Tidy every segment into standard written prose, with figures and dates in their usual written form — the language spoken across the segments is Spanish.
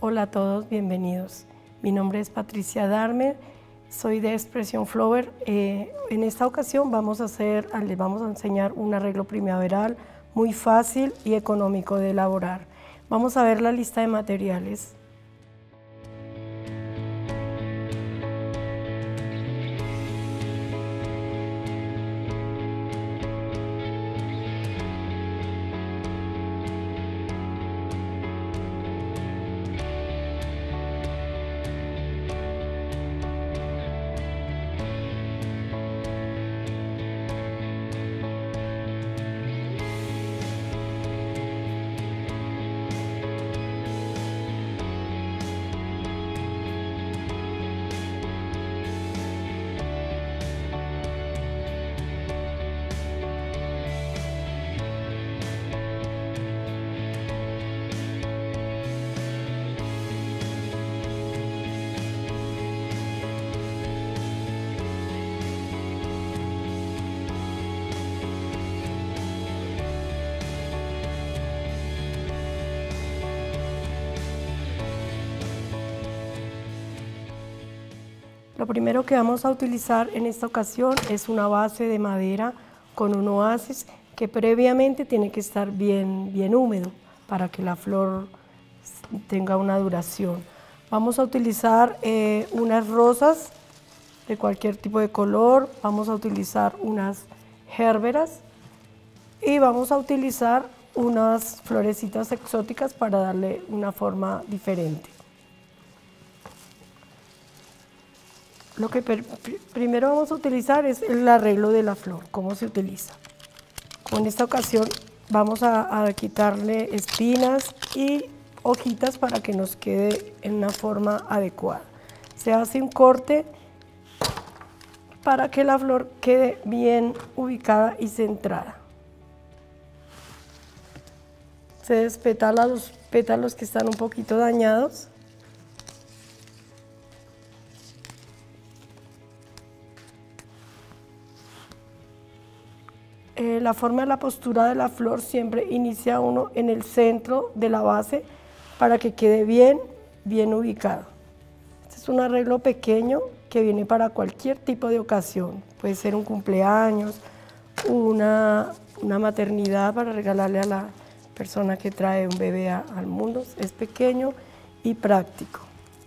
Hola a todos, bienvenidos. Mi nombre es Patricia Darmer, soy de Expression Flower. En esta ocasión les vamos a enseñar un arreglo primaveral muy fácil y económico de elaborar. Vamos a ver la lista de materiales. Lo primero que vamos a utilizar en esta ocasión es una base de madera con un oasis que previamente tiene que estar bien húmedo para que la flor tenga una duración. Vamos a utilizar unas rosas de cualquier tipo de color, vamos a utilizar unas gérberas y vamos a utilizar unas florecitas exóticas para darle una forma diferente. Lo que primero vamos a utilizar es el arreglo de la flor, cómo se utiliza. En esta ocasión vamos a quitarle espinas y hojitas para que nos quede en una forma adecuada. Se hace un corte para que la flor quede bien ubicada y centrada. Se despetala los pétalos que están un poquito dañados. La forma de la postura de la flor siempre inicia uno en el centro de la base para que quede bien ubicado. Este es un arreglo pequeño que viene para cualquier tipo de ocasión. Puede ser un cumpleaños, una maternidad para regalarle a la persona que trae un bebé al mundo. Es pequeño y práctico.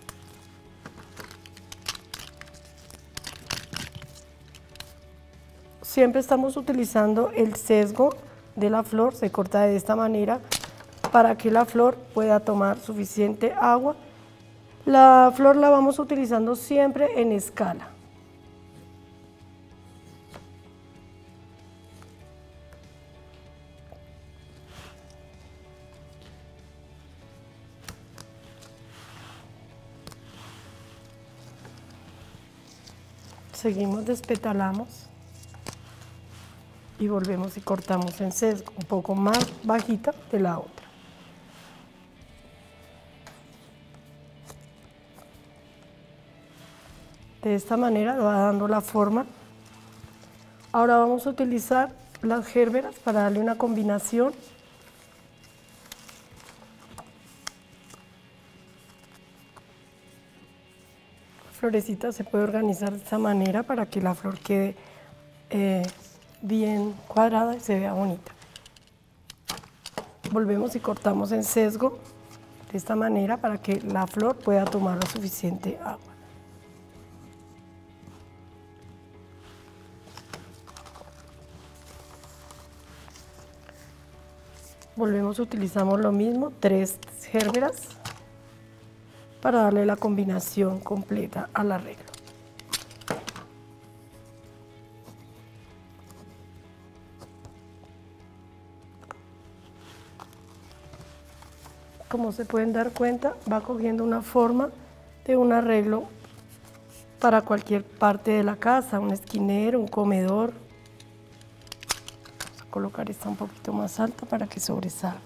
Siempre estamos utilizando el sesgo de la flor, se corta de esta manera para que la flor pueda tomar suficiente agua. La flor la vamos utilizando siempre en escala. Seguimos, despetalamos. Y volvemos y cortamos en sesgo, un poco más bajita de la otra. De esta manera va dando la forma. Ahora vamos a utilizar las gérberas para darle una combinación. La florecita se puede organizar de esta manera para que la flor quede bien cuadrada y se vea bonita. Volvemos y cortamos en sesgo de esta manera para que la flor pueda tomar la suficiente agua. Volvemos, utilizamos lo mismo, 3 gérberas para darle la combinación completa al arreglo. Como se pueden dar cuenta, va cogiendo una forma de un arreglo para cualquier parte de la casa, un esquinero, un comedor. Vamos a colocar esta un poquito más alta para que sobresalga.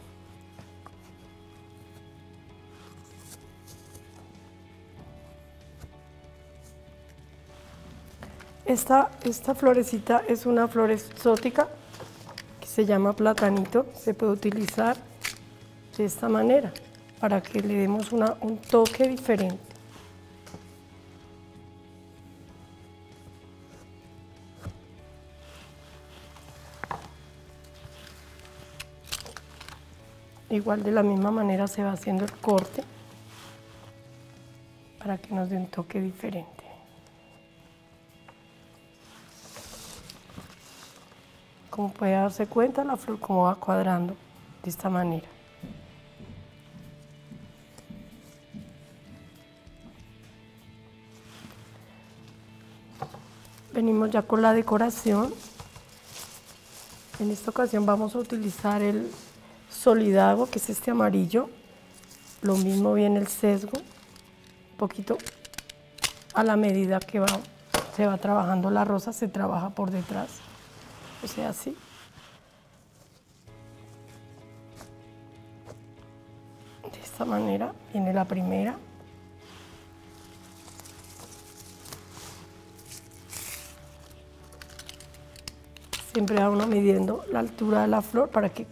Esta florecita es una flor exótica que se llama platanito, se puede utilizar de esta manera. para que le demos un toque diferente. Igual de la misma manera se va haciendo el corte para que nos dé un toque diferente. Como puede darse cuenta, la flor como va cuadrando de esta manera. Venimos ya con la decoración. En esta ocasión vamos a utilizar el Solidago, que es este amarillo. Lo mismo viene el sesgo, un poquito a la medida que se va trabajando la rosa, se trabaja por detrás, o sea, así. De esta manera viene la primera. Siempre va uno midiendo la altura de la flor para que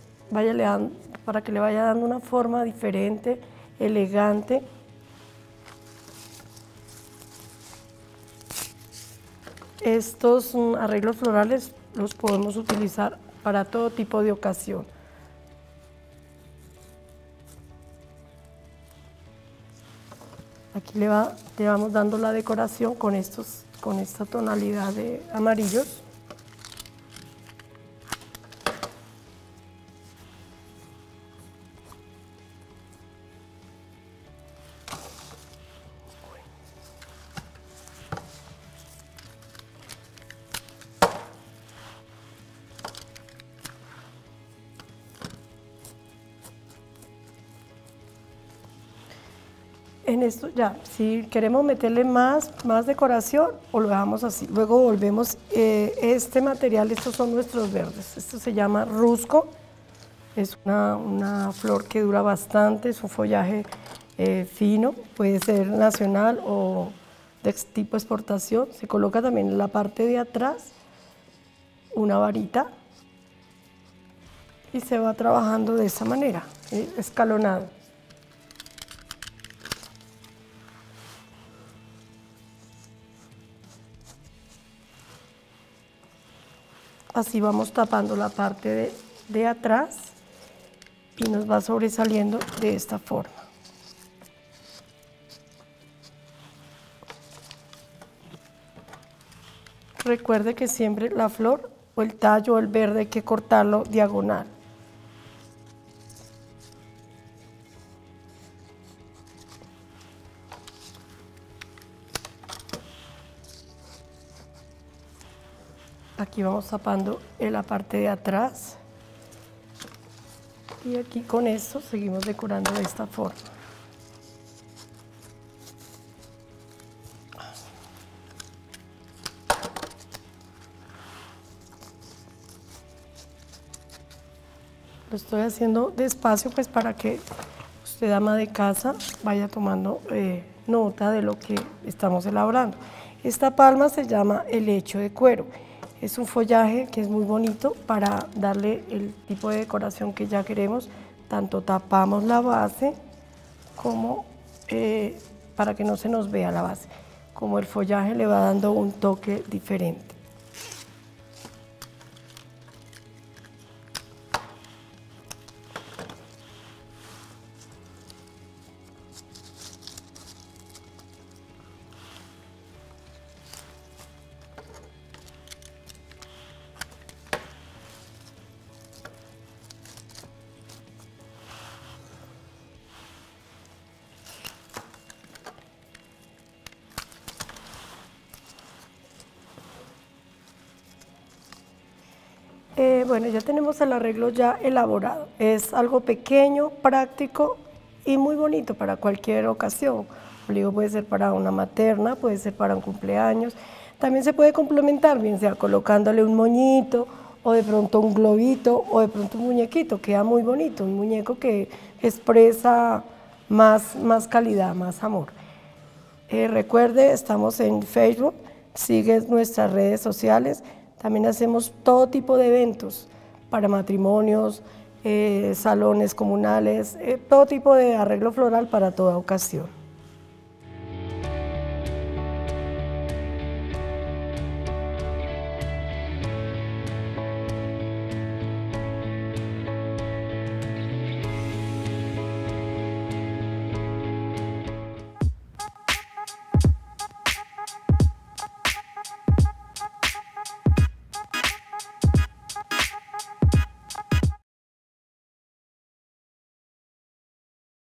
le vaya dando una forma diferente, elegante. Estos arreglos florales los podemos utilizar para todo tipo de ocasión. Aquí le vamos dando la decoración con esta tonalidad de amarillos. En esto ya, si queremos meterle más decoración, o lo dejamos así. Luego volvemos, este material, estos son nuestros verdes. Esto se llama rusco, es una flor que dura bastante, es un follaje fino, puede ser nacional o de tipo exportación. Se coloca también en la parte de atrás una varita y se va trabajando de esa manera, escalonado. Así vamos tapando la parte de atrás y nos va sobresaliendo de esta forma. Recuerde que siempre la flor o el tallo o el verde hay que cortarlo diagonal. Aquí vamos tapando en la parte de atrás y aquí con esto seguimos decorando de esta forma. Lo estoy haciendo despacio pues para que usted, ama de casa, vaya tomando nota de lo que estamos elaborando. Esta palma se llama helecho de cuero. Es un follaje que es muy bonito para darle el tipo de decoración que ya queremos. Tanto tapamos la base como para que no se nos vea la base. Como el follaje le va dando un toque diferente. Bueno, ya tenemos el arreglo ya elaborado. Es algo pequeño, práctico y muy bonito para cualquier ocasión. Digo, puede ser para una materna, puede ser para un cumpleaños. También se puede complementar, bien sea colocándole un moñito o de pronto un globito o de pronto un muñequito. Queda muy bonito, un muñeco que expresa más calidad, más amor. Recuerde, estamos en Facebook, sigue nuestras redes sociales. También hacemos todo tipo de eventos para matrimonios, salones comunales, todo tipo de arreglo floral para toda ocasión.